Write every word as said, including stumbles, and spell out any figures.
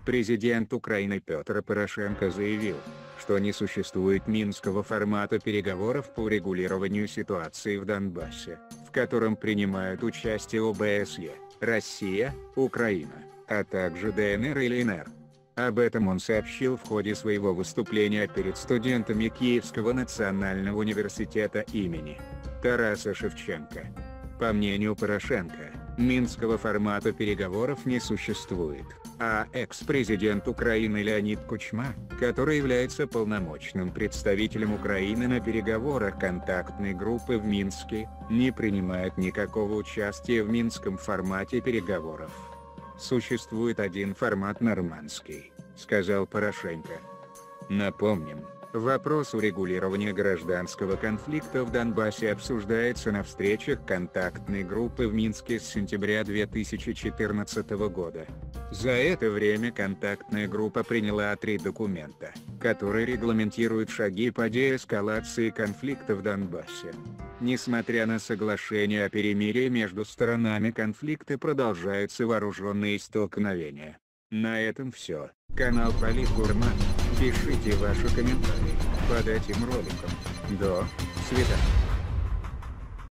Президент Украины Петр Порошенко заявил, что не существует минского формата переговоров по урегулированию ситуации в Донбассе, в котором принимают участие о бэ эс е, Россия, Украина, а также дэ эн эр и эл эн эр. Об этом он сообщил в ходе своего выступления перед студентами Киевского национального университета имени Тараса Шевченко. По мнению Порошенко, минского формата переговоров не существует, а экс-президент Украины Леонид Кучма, который является полномочным представителем Украины на переговорах контактной группы в Минске, не принимает никакого участия в минском формате переговоров. «Существует один формат — нормандский», — сказал Порошенко. Напомним, вопрос урегулирования гражданского конфликта в Донбассе обсуждается на встречах контактной группы в Минске с сентября две тысячи четырнадцатого года. За это время контактная группа приняла три документа, которые регламентируют шаги по деэскалации конфликта в Донбассе. Несмотря на соглашение о перемирии между сторонами конфликта, продолжаются вооруженные столкновения. На этом все. Канал Политгурман. Пишите ваши комментарии под этим роликом. До свидания.